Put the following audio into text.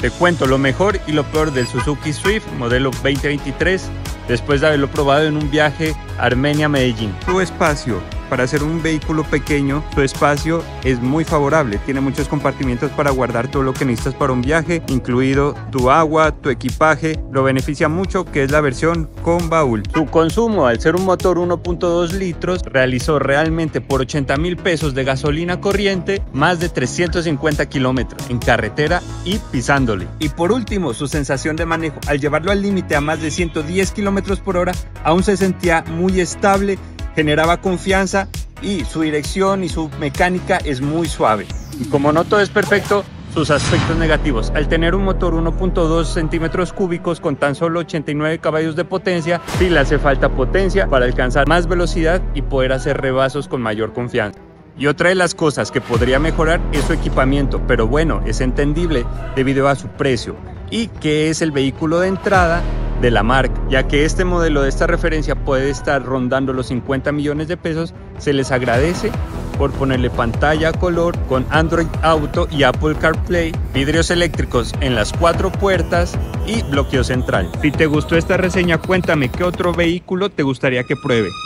Te cuento lo mejor y lo peor del Suzuki Swift modelo 2023 después de haberlo probado en un viaje Armenia-Medellín. Tu espacio, para ser un vehículo pequeño, tu espacio es muy favorable. Tiene muchos compartimientos para guardar todo lo que necesitas para un viaje, incluido tu agua, tu equipaje. Lo beneficia mucho que es la versión con baúl. Su consumo, al ser un motor 1.2 litros, realizó realmente por 80.000 pesos de gasolina corriente más de 350 kilómetros en carretera y pisándole. Y por último, su sensación de manejo. Al llevarlo al límite a más de 110 kilómetros por hora, aún se sentía muy estable, generaba confianza y su dirección y su mecánica es muy suave. Y como no todo es perfecto, sus aspectos negativos: al tener un motor 1.2 centímetros cúbicos con tan solo 89 caballos de potencia, sí le hace falta potencia para alcanzar más velocidad y poder hacer rebasos con mayor confianza. Y otra de las cosas que podría mejorar es su equipamiento, pero bueno, es entendible debido a su precio y que es el vehículo de entrada de la marca, ya que este modelo de esta referencia puede estar rondando los 50 millones de pesos. Se les agradece por ponerle pantalla a color con Android Auto y Apple CarPlay, vidrios eléctricos en las 4 puertas y bloqueo central. Si te gustó esta reseña, cuéntame qué otro vehículo te gustaría que pruebe.